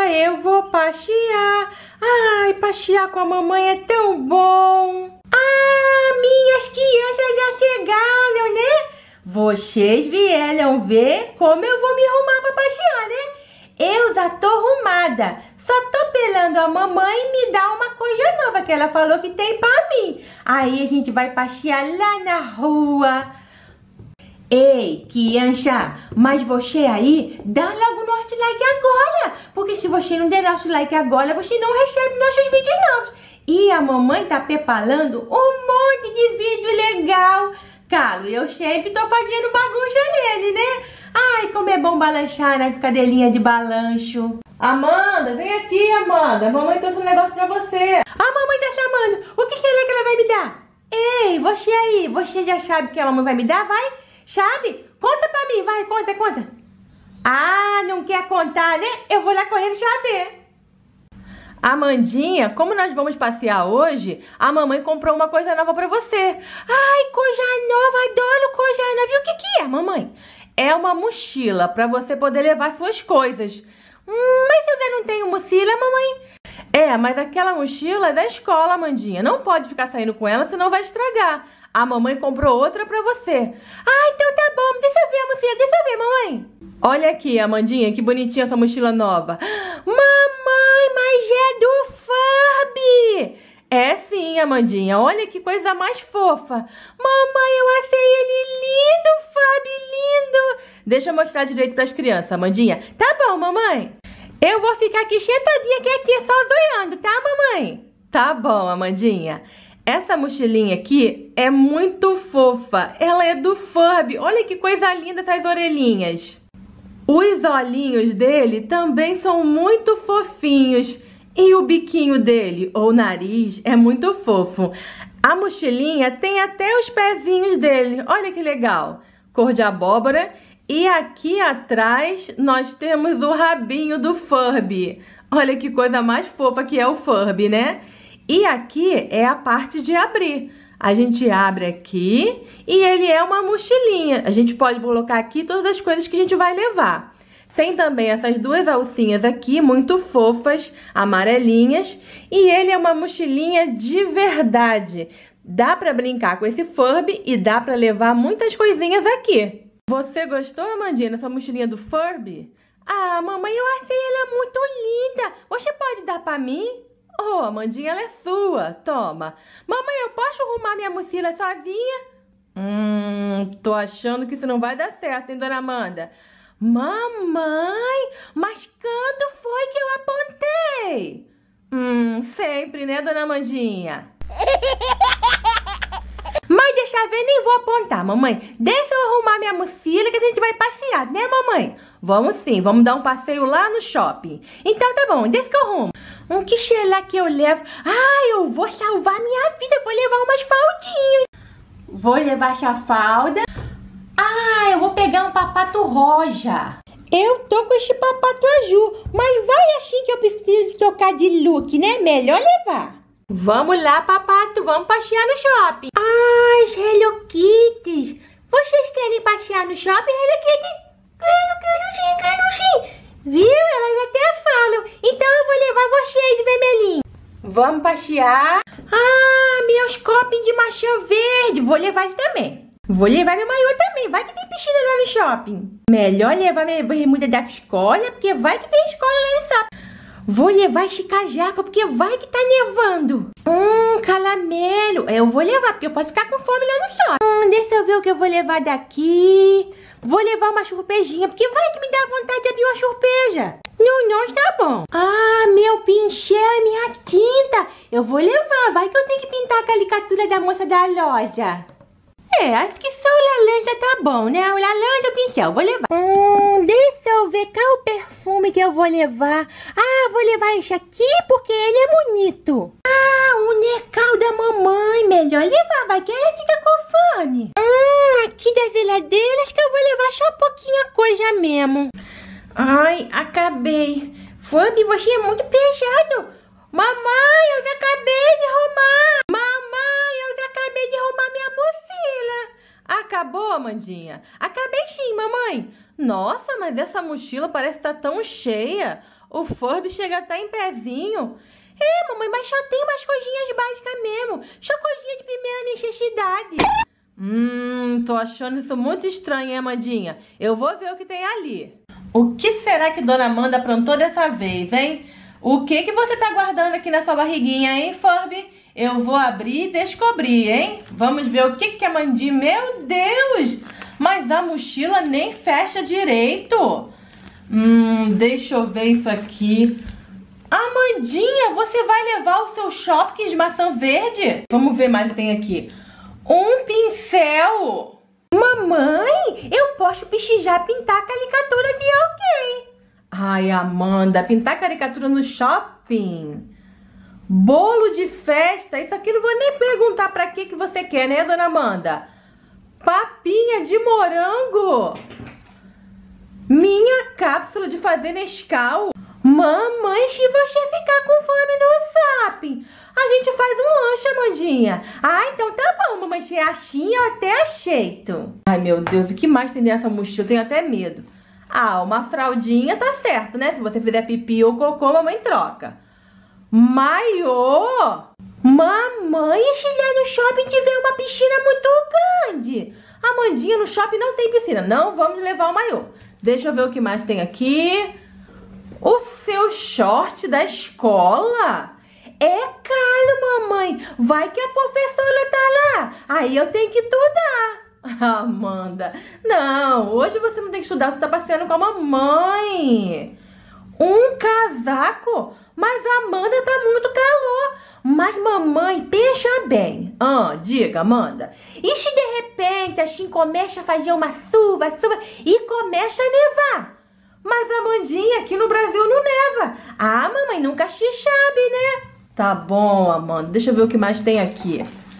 eu vou passear. Ai, passear com a mamãe é tão bom. Ah, minhas crianças já chegaram, né? Vocês vieram ver como eu vou me arrumar para passear, né? Eu já tô arrumada. Só tô pelando a mamãe me dar uma coisa nova que ela falou que tem pra mim. Aí a gente vai passear lá na rua. Ei, criança, mas você aí, dá logo nosso like agora. Porque se você não der nosso like agora, você não recebe nossos vídeos novos. E a mamãe tá preparando um monte de vídeo legal. Claro, eu sempre tô fazendo bagunça nele, né? Ai, como é bom balançar na cadelinha de balanço. Amanda, vem aqui, Amanda. A mamãe trouxe um negócio pra você. A mamãe tá chamando. O que será que ela vai me dar? Ei, você aí, você já sabe o que a mamãe vai me dar? Vai? Sabe? Conta pra mim, vai, conta. Ah, não quer contar, né? Eu vou lá correndo saber. Amandinha, como nós vamos passear hoje, a mamãe comprou uma coisa nova pra você. Ai, coisa nova, adoro coisa nova. E o que é, mamãe? É uma mochila pra você poder levar suas coisas. Mas eu ainda não tenho mochila, mamãe. É, mas aquela mochila é da escola, Amandinha. Não pode ficar saindo com ela, senão vai estragar. A mamãe comprou outra pra você. Ah, então tá bom. Deixa eu ver a mochila, deixa eu ver, mamãe. Olha aqui, Amandinha, que bonitinha essa mochila nova. Mamãe, mas é do Furby. É sim, Amandinha. Olha que coisa mais fofa. Mamãe, eu achei ele lindo, Furby, lindo. Deixa eu mostrar direito pras crianças, Amandinha. Tá bom, mamãe. Eu vou ficar aqui sentadinha quietinha, só zoiando, tá, mamãe? Tá bom, Amandinha. Essa mochilinha aqui é muito fofa. Ela é do Furby. Olha que coisa linda essas orelhinhas. Os olhinhos dele também são muito fofinhos. E o biquinho dele, ou nariz, é muito fofo. A mochilinha tem até os pezinhos dele. Olha que legal. Cor de abóbora. E aqui atrás nós temos o rabinho do Furby. Olha que coisa mais fofa que é o Furby, né? E aqui é a parte de abrir. A gente abre aqui e ele é uma mochilinha. A gente pode colocar aqui todas as coisas que a gente vai levar. Tem também essas duas alcinhas aqui, muito fofas, amarelinhas. E ele é uma mochilinha de verdade. Dá pra brincar com esse Furby e dá pra levar muitas coisinhas aqui. Você gostou, Amandinha, dessa mochilinha do Furby? Ah, mamãe, eu achei ela muito linda. Você pode dar pra mim? Oh, Amandinha, ela é sua. Toma. Mamãe, eu posso arrumar minha mochila sozinha? Tô achando que isso não vai dar certo, hein, dona Amanda? Mamãe, mas quando foi que eu apontei? Sempre, né, dona Amandinha? Mas deixa ver, nem vou apontar, mamãe. Deixa eu arrumar minha mochila que a gente vai passear, né, mamãe? Vamos sim, vamos dar um passeio lá no shopping. Então tá bom, deixa que eu arrumo. Que será que eu levo? Ah, eu vou salvar minha vida, vou levar umas faldinhas. Vou levar essa falda. Ah, eu vou pegar um papato rosa. Eu tô com esse papato azul, mas vai assim que eu preciso trocar de look, né? Melhor levar. Vamos lá, papato, vamos passear no shopping. Ai, Hello Kitties. Vocês querem passear no shopping, Hello Kitty? Quero sim. Viu? Elas até falam. Então eu vou levar você aí de vermelhinho. Vamos passear. Ah, meus copinhos de maçã verde. Vou levar ele também. Vou levar meu maiô também. Vai que tem piscina lá no shopping. Melhor levar minha bermuda da escola, porque vai que tem escola lá no shopping. Vou levar esse casaco, porque vai que tá nevando. Caramelo. Eu vou levar, porque eu posso ficar com fome lá no shopping. Deixa eu ver o que eu vou levar daqui. Vou levar uma surpresinha, porque vai que me dá vontade de abrir uma surpresa. Não está bom. Ah, meu pincel e minha tinta. Eu vou levar, vai que eu tenho que pintar a caricatura da moça da loja. Acho que só o laranja tá bom, né? O laranja e o pincel, vou levar. Deixa eu ver qual o perfume que eu vou levar. Ah, vou levar esse aqui porque ele é bonito. Ah, o Nescau da mamãe. Melhor levar, vai que ela fica com fome. Aqui da geladeira, acho que eu vou levar só pouquinha coisa mesmo. Ai, acabei. Furby, você é muito pesado. Mamãe, eu já acabei de arrumar. Mamãe, eu já acabei de arrumar minha mochila. Acabou, Amandinha? Acabei sim, mamãe. Nossa, mas essa mochila parece estar tão cheia. o Furby chega a estar em pezinho. É, mamãe, mas só tem umas coisinhas básicas mesmo. Só coisinha de primeira necessidade. Tô achando isso muito estranho, hein, Amandinha? Eu vou ver o que tem ali. O que será que Dona Amanda aprontou dessa vez, hein? O que você tá guardando aqui na sua barriguinha, hein, Furby? Eu vou abrir e descobrir, hein? Vamos ver o que a Amandinha... Meu Deus! Mas a mochila nem fecha direito. Deixa eu ver isso aqui. Amandinha, você vai levar o seu Shopkins de maçã verde? Vamos ver mais o que tem aqui. Um pincel. Mamãe, eu posso pichijar, pintar a caricatura de alguém. Ai, Amanda, pintar caricatura no shopping? Bolo de festa? Isso aqui não vou nem perguntar pra que você quer, né, Dona Amanda? Papinha de morango. Minha cápsula de fazer Nescau. Mamãe, se você ficar com fome no shopping, a gente faz um lanche, Amandinha. Ah, então tá bom, mamãe. Se é assim, eu até aceito. Ai, meu Deus, o que mais tem nessa mochila? Eu tenho até medo. Ah, uma fraldinha tá certo, né? Se você fizer pipi ou cocô, mamãe troca. Maiô! Mamãe, e se lá no shopping tiver uma piscina muito grande? Amandinha, no shopping não tem piscina. Não vamos levar o maiô. Deixa eu ver o que mais tem aqui. O seu short da escola? É caro, mamãe. Vai que a professora tá lá. Aí eu tenho que estudar. Amanda, não. Hoje você não tem que estudar. Você tá passeando com a mamãe. Um casaco? Mas a Amanda tá muito calor. Mas mamãe, pensa bem. Diga, Amanda. E se de repente assim começa a fazer uma chuva e começa a nevar? Mas, Amandinha, aqui no Brasil não neva. Ah, mamãe, nunca se sabe, né? Tá bom, Amanda. Deixa eu ver o que mais tem aqui.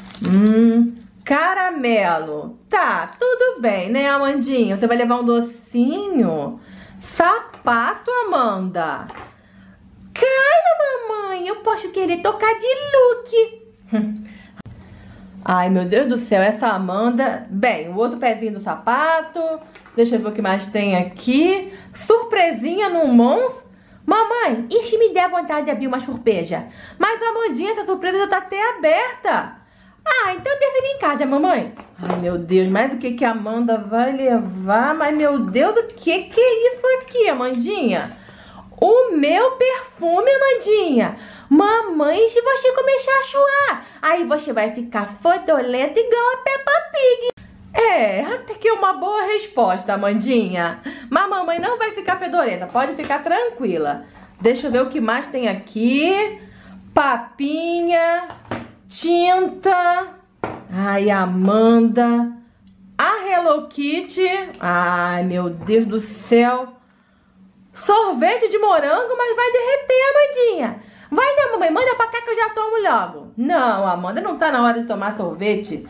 Caramelo. Tá, tudo bem, né, Amandinha? Você vai levar um docinho? Sapato, Amanda. Cara, mamãe, eu posso querer tocar de look. Ai, meu Deus do céu, essa Amanda... Bem, o outro pezinho do sapato. Deixa eu ver o que mais tem aqui. Surpresinha no monstro. Mamãe, e se me der vontade de abrir uma surpresa? Mas, Amandinha, essa surpresa já tá até aberta. Ah, então deixa em casa, mamãe. Ai, meu Deus, mas o que a Amanda vai levar? Mas, meu Deus, o que é isso aqui, Amandinha? O meu perfume, Amandinha. Mamãe, se você começar a suar, aí você vai ficar fodolenta igual a Peppa Pig. É, até que é uma boa resposta, Amandinha. Mas mamãe não vai ficar fedorenta, pode ficar tranquila. Deixa eu ver o que mais tem aqui. Papinha, tinta. Ai, Amanda. A Hello Kitty. Ai, meu Deus do céu. Sorvete de morango, mas vai derreter, Amandinha. Vai não, mamãe, manda pra cá que eu já tomo logo. Não, Amanda, não tá na hora de tomar sorvete.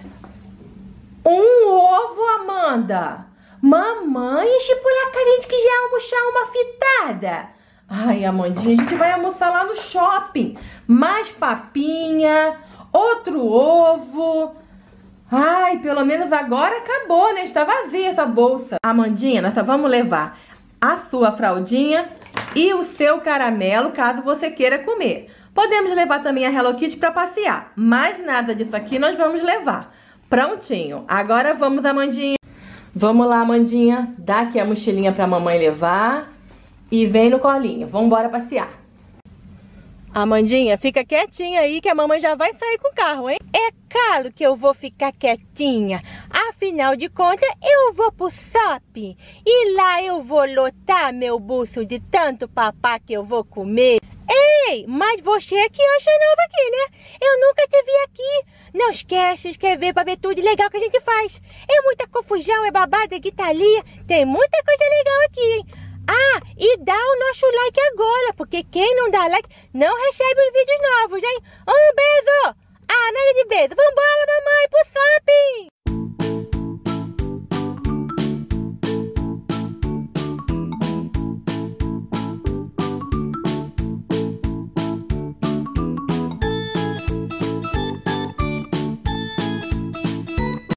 Um ovo, Amanda. Mamãe, estipular que a gente que já almoçar uma fitada. Ai, Amandinha, a gente vai almoçar lá no shopping. Mais papinha, outro ovo. Ai, pelo menos agora acabou, né? Está vazia essa bolsa. Amandinha, nós só vamos levar a sua fraldinha e o seu caramelo, caso você queira comer. Podemos levar também a Hello Kitty para passear, mas nada disso aqui nós vamos levar. Prontinho. Agora vamos, Amandinha. Vamos lá, Amandinha. Dá aqui a mochilinha pra mamãe levar e vem no colinho. Vamos embora passear. Amandinha, fica quietinha aí que a mamãe já vai sair com o carro, hein? É claro que eu vou ficar quietinha. Afinal de contas, eu vou pro shopping e lá eu vou lotar meu bolso de tanto papá que eu vou comer. Ei, mas você é criança nova aqui, né? Eu nunca te vi aqui. Não esquece de se inscrever pra ver tudo legal que a gente faz. É muita confusão, é babada, é gritaria. Tem muita coisa legal aqui, hein? Ah, e dá o nosso like agora, porque quem não dá like não recebe os vídeos novos, hein? Um beijo! Ah, nada de beijo. Vambora, mamãe, pro shopping!